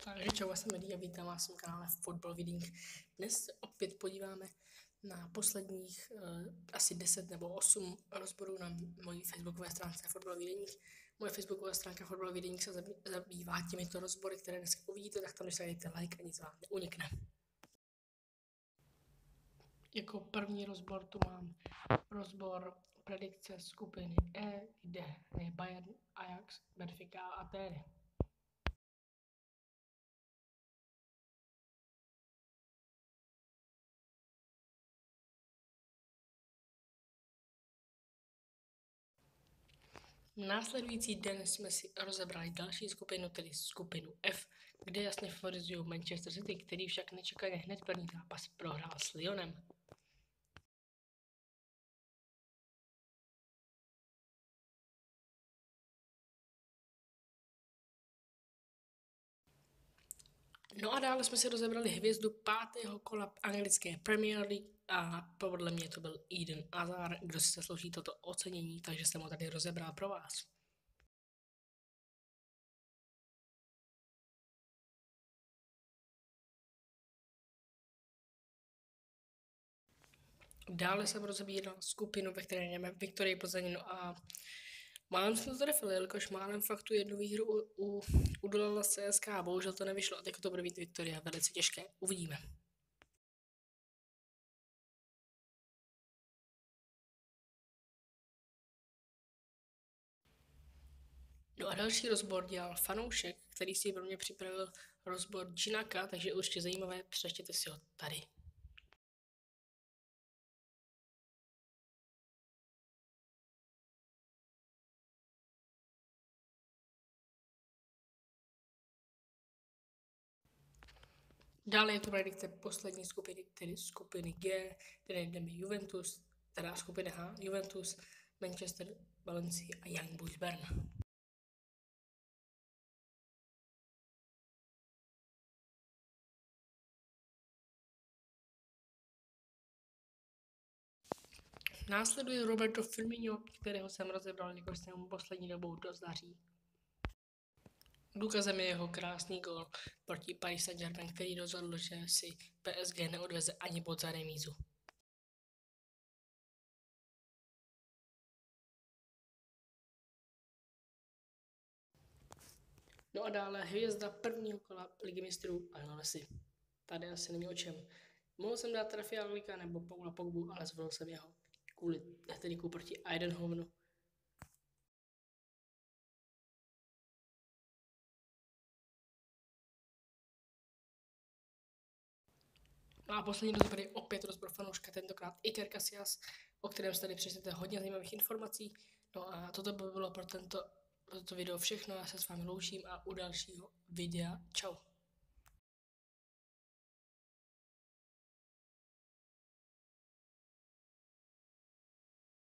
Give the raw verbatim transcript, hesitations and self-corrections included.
Takže čau, já jsem Edi a vítám vás na kanále Football Reading. Dnes se opět podíváme na posledních uh, asi deset nebo osm rozborů na mojí facebookové stránce Football Reading. Moje facebooková stránka Football Reading se zabývá těmito rozbory, které dneska uvidíte, tak tam dejte like a nic vám neunikne. Jako první rozbor tu mám rozbor predikce skupiny E, kde je Bayern, Ajax, Benfica a Atény. Následující den jsme si rozebrali další skupinu, tedy skupinu F, kde jasně favorizují Manchester City, který však nečekaně hned první zápas prohrál s Lyonem. No a dále jsme si rozebrali hvězdu pátého kola anglické Premier League a podle mě to byl Eden Hazard, kdo si zaslouží toto ocenění, takže jsem ho tady rozebral pro vás. Dále jsem rozebíral skupinu, ve které jdeme Viktorii Plzeň a málem jsme to trefili, jelikož málem fakt tu jednu výhru u, u, udolala C S K, bohužel to nevyšlo a teď to bude být Viktoria velice těžké, uvidíme. No a další rozbor dělal fanoušek, který si pro mě připravil rozbor Džinaka, takže určitě zajímavé, přečtěte si ho tady. Dále je to predikce poslední skupiny, tedy skupiny G, které jdeme Juventus, teda skupina H, Juventus, Manchester, Valencia a Young Boys Bern. Následuje Roberto Firmino, kterého jsem rozebral, jakož se mu poslední dobou dost daří. Důkazem je jeho krásný gól proti Paris Saint-Germain, který rozhodl, že si P S G neodveze ani bod za remízu. No a dále hvězda prvního kola Ligy mistrů Lionel Messi. Tady asi není o čem. Mohl jsem dát Rafaela nebo Paula Pogbu, ale zvolil jsem jeho kvůli techniku proti Eindhovenu. No a poslední rozbor je opět rozbor fanouška, tentokrát Iker Casillas, o kterém se tady přečtete hodně zajímavých informací. No a toto by bylo pro tento, pro toto video všechno, já se s vámi loučím a u dalšího videa čau.